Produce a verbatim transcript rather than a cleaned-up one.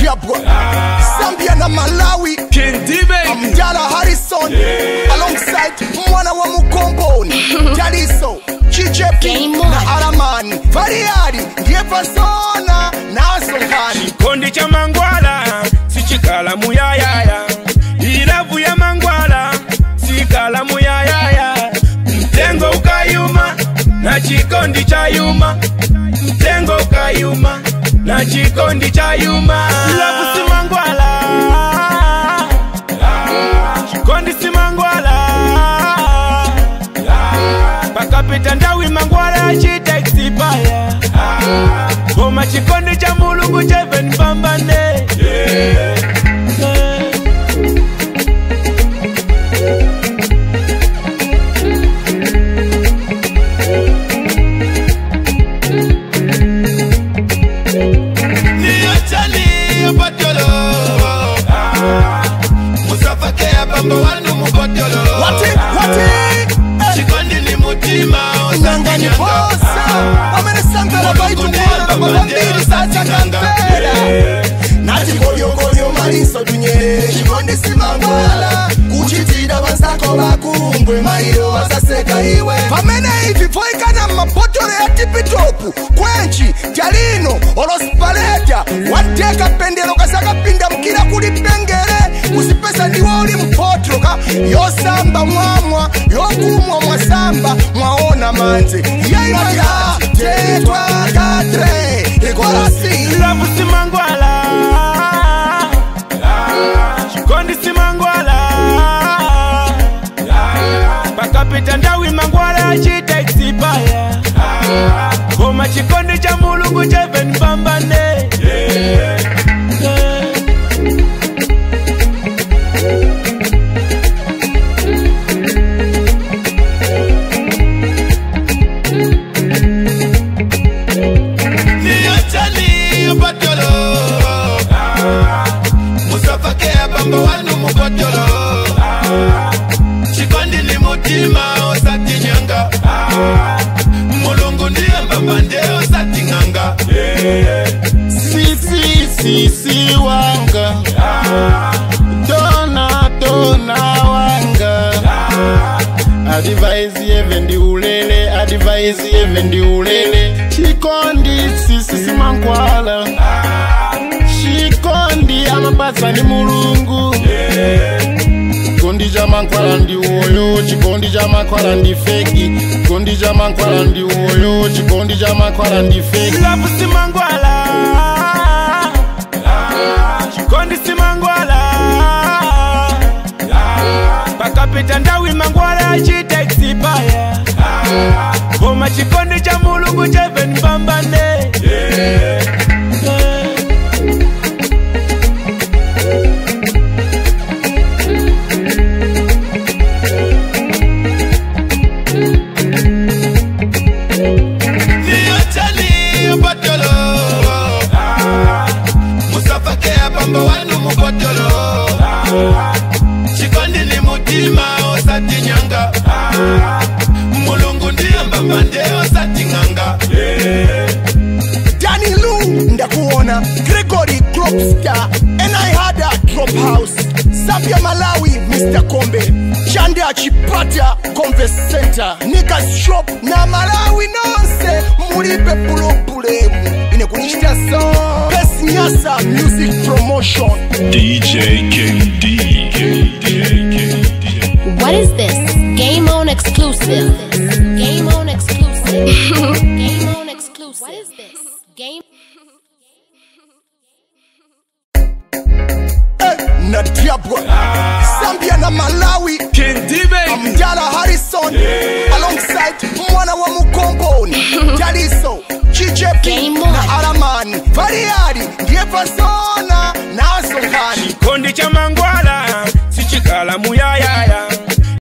Diablo, Zambia na Malawi, King D-Baby, Amjala Harrison, yeah. Alongside Mwana wa Mukomboni, Jaliso, Chichepi, na Aramani, Variari, ndiye persona, na Songani. Chikondi cha Mangwala, sichikala muyayaya. Ilavu ya Mangwala, sikala muyayaya. Mtengo ukayuma, na chikondi cha yuma. Mtengo ukayuma, na chikondi cha yuma. Ilavu si Mangwala, chikondi si Mangwala. Bakapita ndawi Mangwala chita exipaya. Goma chikondi cha mulungu cheven pambane. Chikondi ni mutima Nanga ni bosa Wamene sangala baitu mwana Mwambiri sacha kantera Nati kolyo kolyo mariso dunyere Chikondi si Mangwala Kuchitida wasako wakumbwe Mairo wasaseka iwe Pamene hivi foika na mapotore ya tipitopu Kwenchi, Jalino, Orospaleta Wateka pendelo kasaka pinda mkila kulipengere Usipesa ndiwa uli mpotroka Yosamba mwamwa, yokumwa mwasamba Mwaona manze Yaya, tetwa katre Ikolasi Ilavu si Mangwala, chikondi si Mangwala. Bakapita ndawi Mangwala chita exipaya. Goma chikondi cha mulungu cheven pambane. Chikondi ni mutima osati nyanga. Mulungu ndiye mbambande osati nganga. Sisi sisi wanga Dona dona wanga Advise even di ulele Advise even di ulele Chikondi sisi si Mangwala Chikondi amapasa ni mulungu Chikondi cha Mangwala ndi uyo Chikondi cha Mangwala ndi feki Chikondi cha Mangwala ndi uyo Chikondi cha Mangwala ndi feki Ilavu si Mangwala, chikondi si Mangwala. Bakapita ndawi Mangwala chita exipaya. Goma chikondi cha mulungu cheven pambane. Chikondi ni mutima osati nyanga. Mulungu ndiye mbambande osati nganga. Danny Lou ndakuona Gregory Cropstar And I had a drop house Zambia Malawi Mister Kombe Chanda Chipata Converse Center Niggas Shop Na Malawi nonse Mulipe pulo pulemu Ine kunichita song Best Nyasa Music Promotion D J King D. What is this? Game on exclusive. Game on exclusive. Game on exclusive. What is this? Game. Na Diablo, Zambia na Malawi, King D-Baby, Amjala Harrison, yeah. Alongside Mwana wa Mukomboni, Jaliso, Chichepi, na Aramani, Variari, ndiye persona, na Songani. chikondi cha Mangwala, sichikala muyayaya.